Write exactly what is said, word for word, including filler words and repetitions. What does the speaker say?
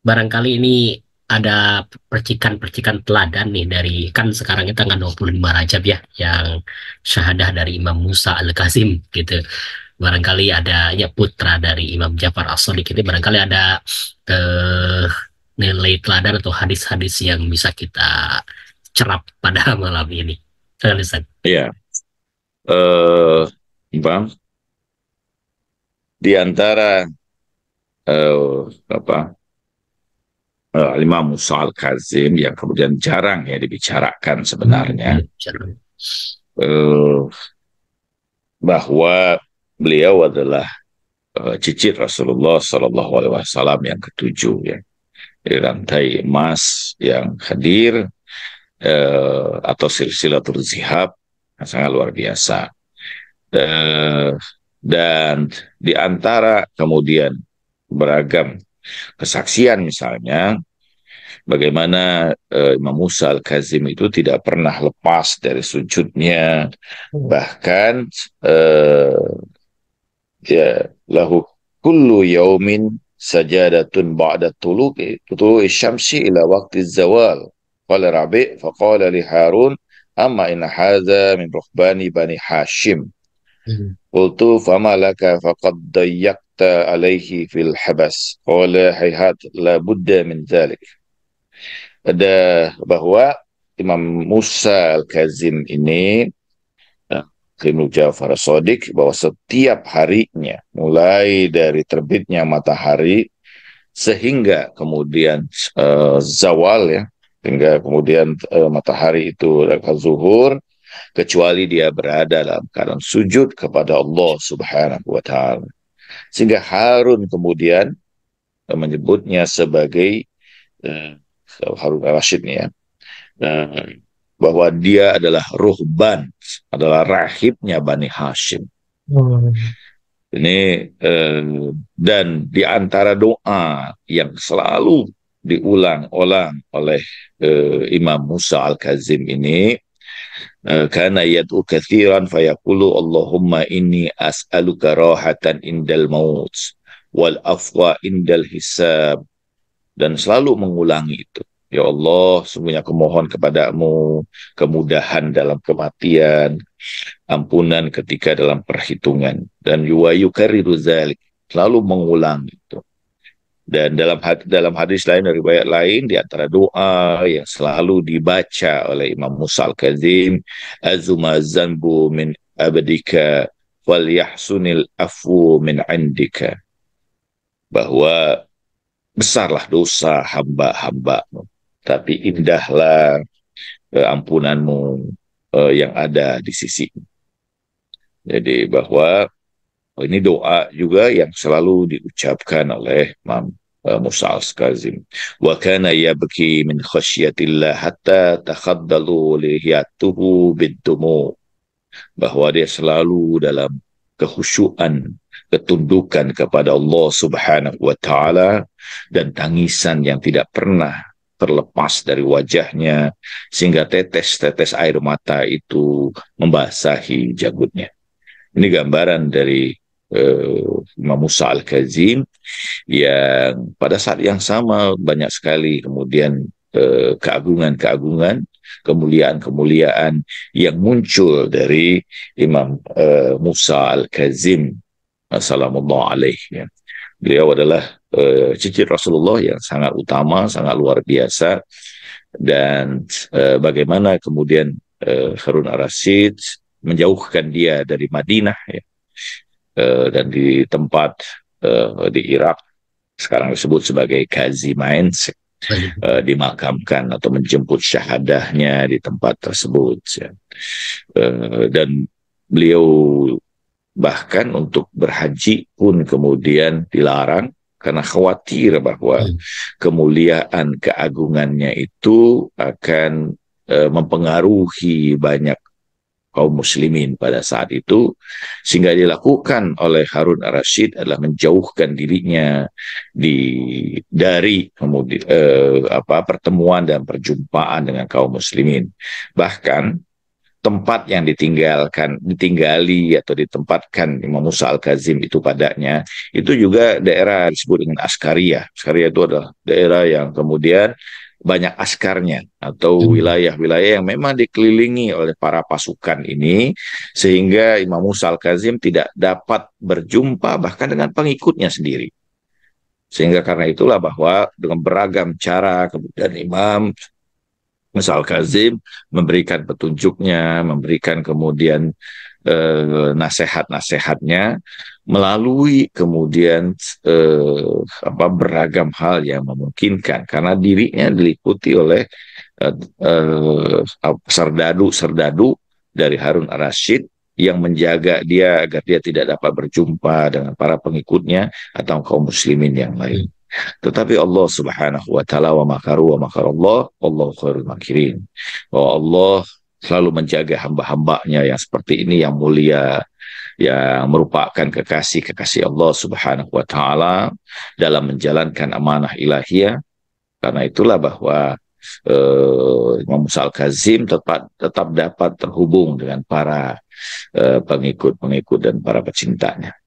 barangkali ini ada percikan-percikan teladan nih dari, kan sekarang kita tanggal dua puluh lima Rajab ya, yang syahadah dari Imam Musa Al-Kazim gitu. Barangkali ada ya putra dari Imam Ja'far As-Shadiq, ini barangkali ada eh, nilai teladan atau hadis-hadis yang bisa kita cerap pada malam ini. Silakan, Ustaz. Iya, eh Bang, di antara eh, apa eh, Imam Musa Al-Kazim yang kemudian jarang ya dibicarakan Hmm, sebenarnya, iya, silakan. eh, bahwa beliau adalah eh, cicit Rasulullah Shallallahu Alaihi Wasallam yang ketujuh ya, di rantai emas yang hadir, eh, atau silsilatul zihab yang sangat luar biasa. Eh, dan di antara kemudian beragam kesaksian misalnya, bagaimana eh, Imam Musa Al-Kazim itu tidak pernah lepas dari sujudnya, bahkan eh, ya lahu kullu yaumin sajadatun ba'da tulu'i tulu'i syamsi ila waqti zawal. Qala Rabi' faqala li Harun amma inna hadha min ruhbani bani Hashim. Hmm. Qultu fama laka faqad dayyaqta alaihi fil habas. Qala hayhat la budda min dhalik. Ada bahwa Imam Musa Al-Kazim ini, nah, Ibnu Ja'far Shadiq, bahwa setiap harinya mulai dari terbitnya matahari sehingga kemudian eh, zawal ya, hingga kemudian eh, matahari itu akan zuhur, kecuali dia berada dalam keadaan sujud kepada Allah Subhanahu wa taala. Sehingga Harun kemudian eh, menyebutnya sebagai eh, Harun Rashid nih ya, eh, bahwa dia adalah ruhban, adalah rahibnya Bani Hashim. Hmm. Ini eh, dan di antara doa yang selalu diulang-ulang oleh eh, Imam Musa Al-Kazim ini, eh, karena yad'u kathiran fayaqulu Allahumma inni as'aluka rahatan indal maut wal afwa indal hisab, dan selalu mengulangi itu. Ya Allah, sungguhnya aku mohon kepadamu kemudahan dalam kematian, ampunan ketika dalam perhitungan, dan yuwayu kariru zalik, selalu mengulang itu. Dan dalam dalam hadis lain, dari riwayat lain, di antara doa yang selalu dibaca oleh Imam Musa Al-Kazim, azuma zanbu min abadika wal yahsunil afu min indika, bahwa besarlah dosa hamba-hambamu, tapi indahlah eh, ampunanmu eh, yang ada di sisi. Jadi bahwa oh, ini doa juga yang selalu diucapkan oleh Imam uh, Musa Al-Kazim. Wa kana yabki min khasyatillah hatta takhaddalu lihiyatuhu biddumu, bahwa dia selalu dalam kehusyuan, ketundukan kepada Allah Subhanahu wa taala, dan tangisan yang tidak pernah terlepas dari wajahnya, sehingga tetes-tetes air mata itu membasahi jagutnya. Ini gambaran dari uh, Imam Musa Al-Kazim, yang pada saat yang sama banyak sekali kemudian uh, keagungan-keagungan, kemuliaan-kemuliaan yang muncul dari Imam uh, Musa Al-Kazim, Assalamualaikum alaihi. Ya. Beliau adalah uh, cicit Rasulullah yang sangat utama, sangat luar biasa. Dan uh, bagaimana kemudian uh, Harun Ar-Rasyid menjauhkan dia dari Madinah ya, uh, dan di tempat uh, di Irak sekarang disebut sebagai Qazi Mainz, uh, dimakamkan atau menjemput syahadahnya di tempat tersebut ya. Uh, dan beliau bahkan untuk berhaji pun kemudian dilarang karena khawatir bahwa Hmm. kemuliaan keagungannya itu akan uh, mempengaruhi banyak kaum muslimin pada saat itu, sehingga dilakukan oleh Harun Ar-Rasyid adalah menjauhkan dirinya di dari kemudian eh, apa pertemuan dan perjumpaan dengan kaum muslimin. Bahkan tempat yang ditinggalkan, ditinggali atau ditempatkan Imam Musa Al-Kazim itu padanya, itu juga daerah disebut dengan Askaria. Askaria itu adalah daerah yang kemudian banyak askarnya atau Hmm. wilayah-wilayah yang memang dikelilingi oleh para pasukan ini, sehingga Imam Musa Al-Kazim tidak dapat berjumpa bahkan dengan pengikutnya sendiri. Sehingga karena itulah bahwa dengan beragam cara kemudian Imam Musa Al-Kazim memberikan petunjuknya, memberikan kemudian eh, nasihat-nasihatnya melalui kemudian eh, apa beragam hal yang memungkinkan karena dirinya diliputi oleh eh, eh, serdadu-serdadu dari Harun Ar-Rasyid yang menjaga dia agar dia tidak dapat berjumpa dengan para pengikutnya atau kaum muslimin yang lain. Hmm. Tetapi Allah Subhanahu wa taala wa makaru wa makarallah wallahu khairul makirin. Bahwa Allah selalu menjaga hamba-hambanya yang seperti ini yang mulia, yang merupakan kekasih-kekasih Allah Subhanahu wa taala dalam menjalankan amanah ilahiyah. Karena itulah bahwa eh, Imam Musa Al-Kazim tetap tetap dapat terhubung dengan para eh, pengikut-pengikut dan para pecintanya.